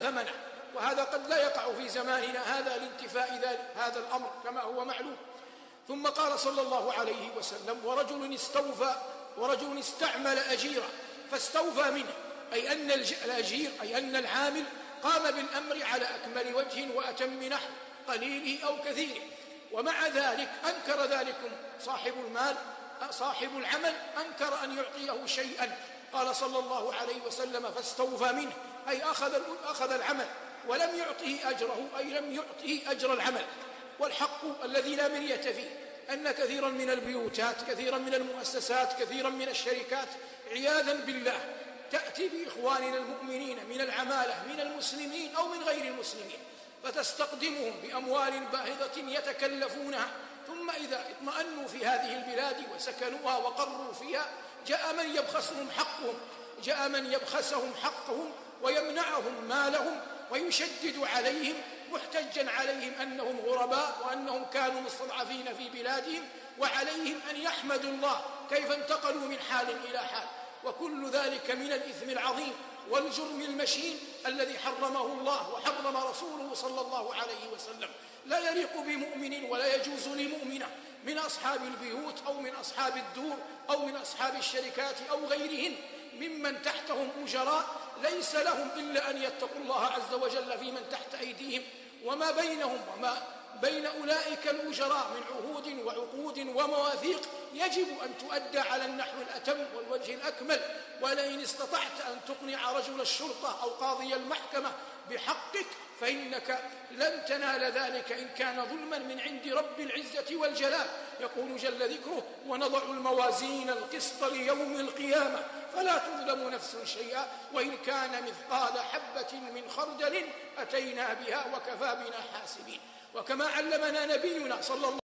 ثمنه، وهذا قد لا يقع في زماننا هذا لانتفاء هذا الأمر كما هو معلوم. ثم قال صلى الله عليه وسلم: ورجل استعمل أجيرا فاستوفى منه، أي أن الأجير أي أن العامل قام بالأمر على أكمل وجه وأتم نحو، قليله أو كثيره، ومع ذلك أنكر ذلكم صاحب العمل أنكر أن يعطيه شيئا. قال صلى الله عليه وسلم: فاستوفى منه، أي أخذ العمل ولم يعطه أجره، أي لم يعطه أجر العمل. والحق الذي لا مرية فيه أن كثيرا من البيوتات، كثيرا من المؤسسات، كثيرا من الشركات عياذا بالله تأتي بإخواننا المؤمنين من العمالة من المسلمين أو من غير المسلمين، فتستقدمهم بأموال باهظة يتكلفونها، ثم إذا اطمأنوا في هذه البلاد وسكنوها وقروا فيها جاء من يبخسهم حقهم ويمنعهم مالهم ويشدد عليهم، محتجا عليهم أنهم غرباء وأنهم كانوا مستضعفين في بلادهم، وعليهم أن يحمدوا الله كيف انتقلوا من حال إلى حال. وكل ذلك من الإثم العظيم والجرم المشين الذي حرمه الله وحرم رسوله صلى الله عليه وسلم. لا يليق بمؤمن ولا يجوز لمؤمنة من أصحاب البيوت أو من أصحاب الدور أو من أصحاب الشركات أو غيرهم ممن تحتهم أجراء ليس لهم إلا أن يتقوا الله عز وجل في من تحت أيديهم، وما بينهم وما بين أولئك الأجراء من عهود وعقود ومواثيق يجب أن تؤدى على النحو الأتم والوجه الأكمل. ولئن استطعت أن تقنع رجل الشرطة أو قاضي المحكمة بحقك فإنك لن تنال ذلك إن كان ظلما من عند رب العزة والجلال. يقول جل ذكره: ونضع الموازين القسط ليوم القيامة فلا تظلم نفس شيئا وإن كان مثقال حبة من خردل أتينا بها وكفى بنا حاسبين. وكما علمنا نبينا صلى الله